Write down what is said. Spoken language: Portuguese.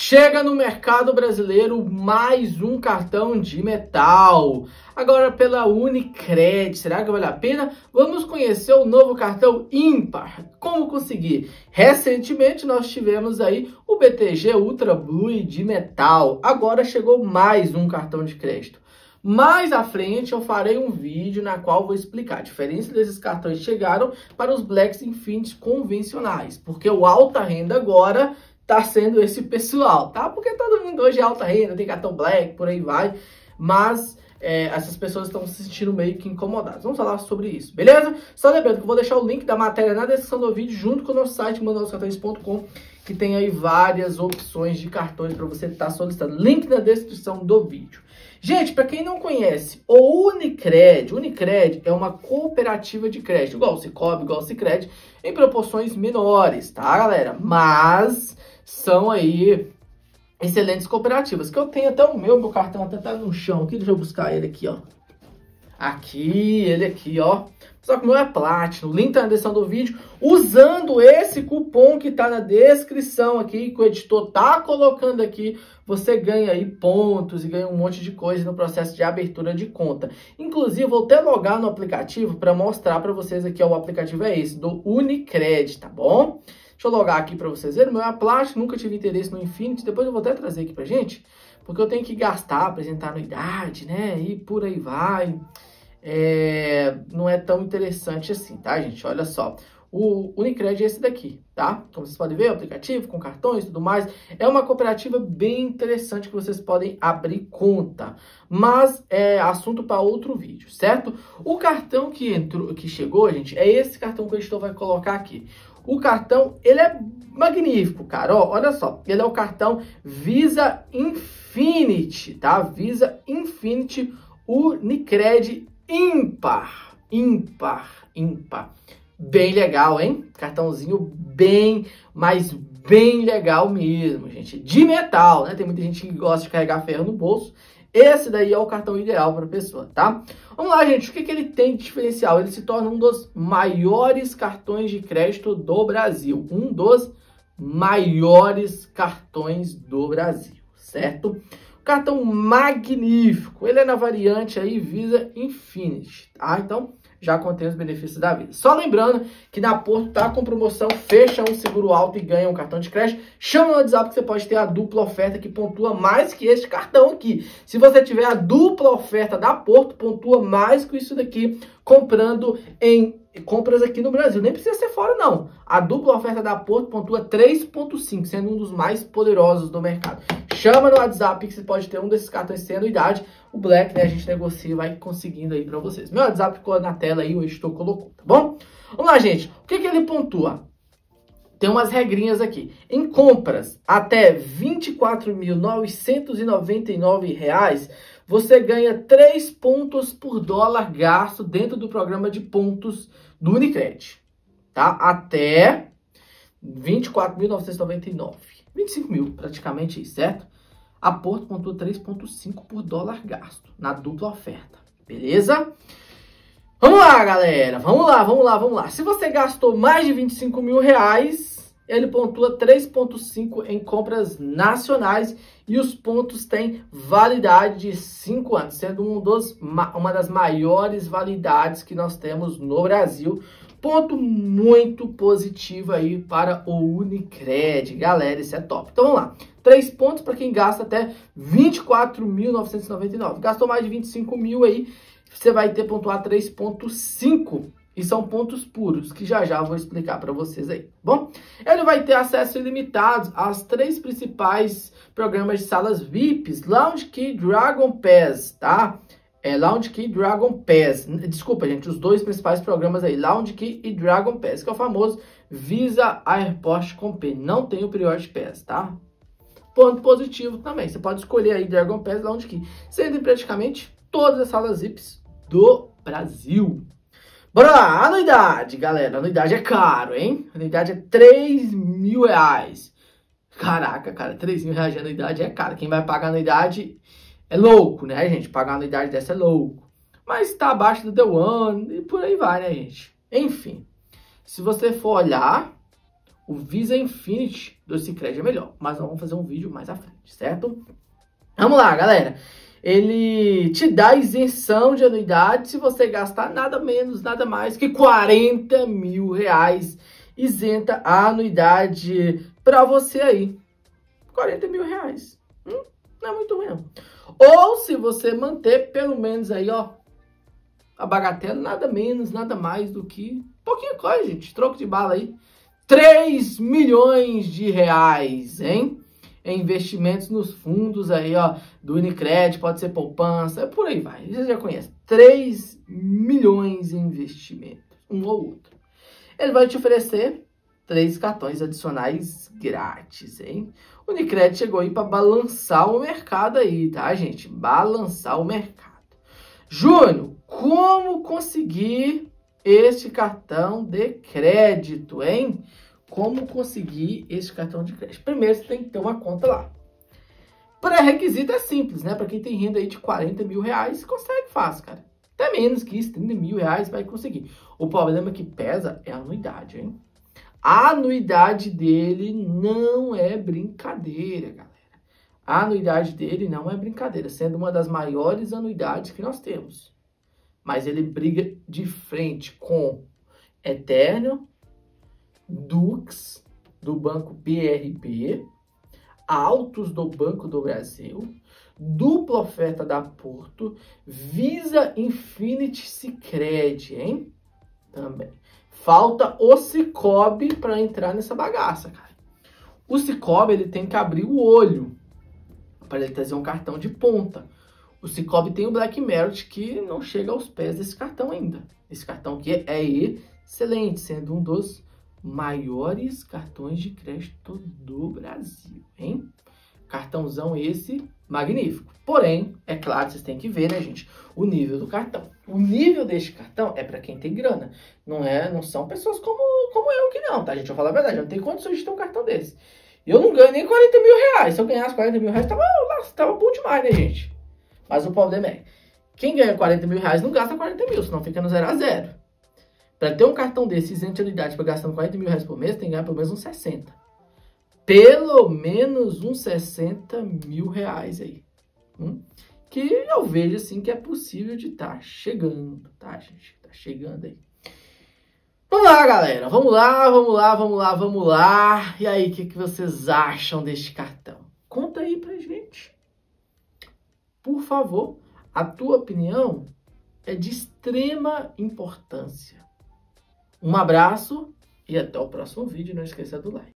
Chega no mercado brasileiro mais um cartão de metal, agora pela Unicred. Será que vale a pena? Vamos conhecer o novo cartão ímpar. Como conseguir? Recentemente nós tivemos aí o BTG Ultra Blue de metal, agora chegou mais um cartão de crédito. Mais à frente eu farei um vídeo na qual vou explicar a diferença desses cartões que chegaram para os Black Infinity convencionais, porque o alta renda agora tá sendo esse pessoal, tá? Porque todo mundo hoje é alta renda, tem cartão Black, por aí vai, mas essas pessoas estão se sentindo meio que incomodadas. Vamos falar sobre isso, beleza? Só lembrando que eu vou deixar o link da matéria na descrição do vídeo, junto com o nosso site, mandoscartões.com, que tem aí várias opções de cartões para você estar solicitando. Link na descrição do vídeo. Gente, para quem não conhece, o Unicred é uma cooperativa de crédito, igual o Cicobi, igual o Sicredi, em proporções menores, tá, galera? Mas são aí excelentes cooperativas, que eu tenho até o meu cartão até tá no chão aqui, deixa eu buscar ele aqui, ó. Ele aqui, ó. Só que o meu é Platinum, o link tá na descrição do vídeo. Usando esse cupom que tá na descrição aqui, que o editor tá colocando aqui, você ganha aí pontos e ganha um monte de coisa no processo de abertura de conta. Inclusive, vou até logar no aplicativo para mostrar para vocês aqui, ó, o aplicativo é esse, do Unicred, tá bom? Deixa eu logar aqui para vocês verem. O meu é Platinum, nunca tive interesse no Infinity, depois eu vou até trazer aqui pra gente, porque eu tenho que gastar, apresentar anuidade, né, e por aí vai. Não é tão interessante assim, tá, gente? Olha só, o Unicred é esse daqui, tá? Como vocês podem ver, o aplicativo com cartões e tudo mais. É uma cooperativa bem interessante que vocês podem abrir conta. Mas é assunto para outro vídeo, certo? O cartão que chegou, gente, é esse cartão que o editor vai colocar aqui. O cartão, ele é magnífico, cara. Ó, olha só, ele é o cartão Visa Infinity, tá? Visa Infinity Unicred ímpar. Bem legal, hein? Cartãozinho bem, mas bem legal mesmo, gente. De metal, né? Tem muita gente que gosta de carregar ferro no bolso. Esse daí é o cartão ideal para a pessoa, tá? Vamos lá, gente. O que ele tem de diferencial? Ele se torna um dos maiores cartões de crédito do Brasil. Um dos maiores cartões do Brasil, certo? Cartão magnífico. Ele é na variante aí Visa Infinity, tá? Então, já contém os benefícios da Visa. Só lembrando que na Porto tá com promoção, fecha um seguro alto e ganha um cartão de crédito. Chama no WhatsApp que você pode ter a dupla oferta que pontua mais que este cartão aqui. Se você tiver a dupla oferta da Porto, pontua mais que isso daqui comprando em compras aqui no Brasil. Nem precisa ser fora, não. A dupla oferta da Porto pontua 3.5, sendo um dos mais poderosos do mercado. Chama no WhatsApp que você pode ter um desses cartões sem anuidade. O Black, né, a gente negocia e vai conseguindo aí pra vocês. Meu WhatsApp ficou na tela aí, o editor colocou, tá bom? Vamos lá, gente. O que ele pontua? Tem umas regrinhas aqui. Em compras até R$ 24.999, você ganha 3 pontos por dólar gasto dentro do programa de pontos do Unicred, tá? Até 24.999. 25 mil, praticamente isso, certo? A Porto pontua 3,5 por dólar gasto na dupla oferta, beleza? Vamos lá, galera, vamos lá. Se você gastou mais de 25 mil reais, ele pontua 3,5 em compras nacionais e os pontos têm validade de 5 anos, sendo uma das maiores validades que nós temos no Brasil. Ponto muito positivo aí para o Unicred, galera, isso é top. Então vamos lá, 3 pontos para quem gasta até 24.999. Gastou mais de 25 mil aí, você vai ter pontuar 3.5 e são pontos puros, que já eu vou explicar para vocês aí, bom? Ele vai ter acesso ilimitado às 3 principais programas de salas VIPs, Lounge Key, Dragon Pass, tá? Lounge Key e Dragon Pass. Desculpa, gente, os 2 principais programas aí, Lounge Key e Dragon Pass, que é o famoso Visa Airport Company. Não tem o Priority Pass, tá? Ponto positivo também. Você pode escolher aí Dragon Pass e Lounge Key. Você entra em praticamente todas as salas VIPs do Brasil. Bora lá, anuidade, galera. Anuidade é caro, hein? Anuidade é 3 mil reais. Caraca, cara, 3 mil reais de anuidade é caro. Quem vai pagar anuidade é louco, né, gente? Pagar uma anuidade dessa é louco. Mas tá abaixo do The One e por aí vai, né, gente? Enfim, se você for olhar, O Visa Infinity do Sicredi é melhor, mas nós vamos fazer um vídeo mais à frente, certo? Vamos lá, galera. Ele te dá isenção de anuidade se você gastar nada menos, nada mais que 40 mil reais. Isenta a anuidade para você aí. 40 mil reais. Não é muito ruim, não. Ou se você manter pelo menos aí, ó, a bagatela, nada menos, nada mais do que pouquinha coisa, gente. Troco de bala aí. 3 milhões de reais, hein? Em investimentos nos fundos aí, ó, do Unicred, pode ser poupança, por aí vai. Você já conhece. 3 milhões em investimentos, um ou outro. Ele vai te oferecer 3 cartões adicionais grátis, hein? O Unicred chegou aí para balançar o mercado aí, tá, gente? Balançar o mercado. Júnior, como conseguir este cartão de crédito, hein? Como conseguir esse cartão de crédito? Primeiro, você tem que ter uma conta lá. Pré-requisito é simples, né? Para quem tem renda aí de 40 mil reais, consegue fácil, cara. Até menos que isso, 30 mil reais vai conseguir. O problema que pesa é a anuidade, hein? A anuidade dele não é brincadeira, galera. A anuidade dele não é brincadeira, sendo uma das maiores anuidades que nós temos. Mas ele briga de frente com Eterno, Dux, do Banco BRB, Autos do Banco do Brasil, dupla oferta da Porto, Visa Infinity Sicredi, hein? Também. Falta o Cicobi para entrar nessa bagaça, cara. O Cicobi, ele tem que abrir o olho para ele trazer um cartão de ponta. O Cicobi tem o Black Merit que não chega aos pés desse cartão ainda. Esse cartão aqui é excelente, sendo um dos maiores cartões de crédito do Brasil, hein? Cartãozão esse magnífico. Porém, é claro, vocês têm que ver, né, gente, o nível do cartão. O nível deste cartão é para quem tem grana. Não são pessoas como eu que não, tá, gente? Eu vou falar a verdade, eu não tenho condições de ter um cartão desse. Eu não ganho nem 40 mil reais. Se eu ganhasse 40 mil reais, tava bom demais, né, gente? Mas o problema é, quem ganha 40 mil reais não gasta 40 mil, senão fica no 0 a 0. Para ter um cartão desse isento de anuidade para gastando 40 mil reais por mês, tem que ganhar pelo menos uns 60. Pelo menos uns 60 mil reais aí. Que eu vejo assim que é possível de estar chegando, tá, gente? Tá chegando aí. Vamos lá, galera. Vamos lá. E aí, o que vocês acham deste cartão? Conta aí pra gente. Por favor, a tua opinião é de extrema importância. Um abraço e até o próximo vídeo. Não esqueça do like.